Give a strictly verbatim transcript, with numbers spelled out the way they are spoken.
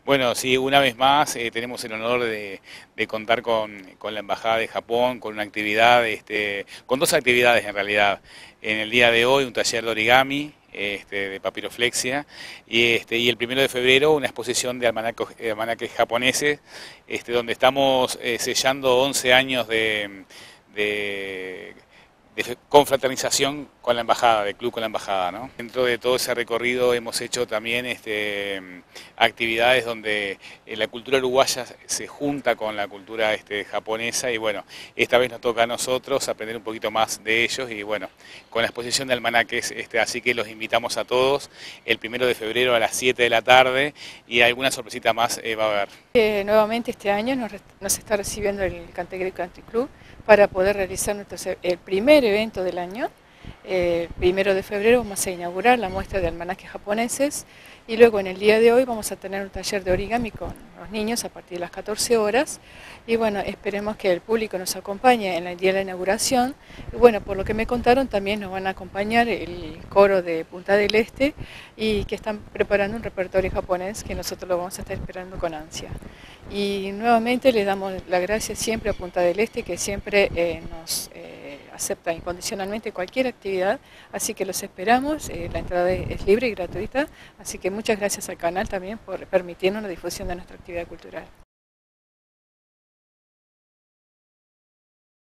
Bueno, sí, una vez más eh, tenemos el honor de, de contar con, con la Embajada de Japón, con una actividad, este, con dos actividades en realidad. En el día de hoy un taller de origami, este, de papiroflexia, y, este, y el primero de febrero una exposición de almanacos, eh, almanaques japoneses, este, donde estamos eh, sellando once años de, de de confraternización con la embajada, de club con la embajada, ¿no? Dentro de todo ese recorrido hemos hecho también este, actividades donde la cultura uruguaya se junta con la cultura este, japonesa y bueno, esta vez nos toca a nosotros aprender un poquito más de ellos y bueno, con la exposición de almanaques, este, así que los invitamos a todos el primero de febrero a las siete de la tarde y alguna sorpresita más eh, va a haber. Eh, nuevamente este año nos, nos está recibiendo el Cantegril Country Club para poder realizar nuestro, el primer evento del año. Eh, primero de febrero vamos a inaugurar la muestra de almanaques japoneses y luego en el día de hoy vamos a tener un taller de origami con los niños a partir de las catorce horas y bueno, esperemos que el público nos acompañe en el día de la inauguración. Y bueno, por lo que me contaron también nos van a acompañar el coro de Punta del Este y que están preparando un repertorio japonés que nosotros lo vamos a estar esperando con ansia. Y nuevamente le damos las gracias siempre a Punta del Este que siempre eh, nos eh, acepta incondicionalmente cualquier actividad, así que los esperamos, eh, la entrada es libre y gratuita, así que muchas gracias al canal también por permitirnos la difusión de nuestra actividad cultural.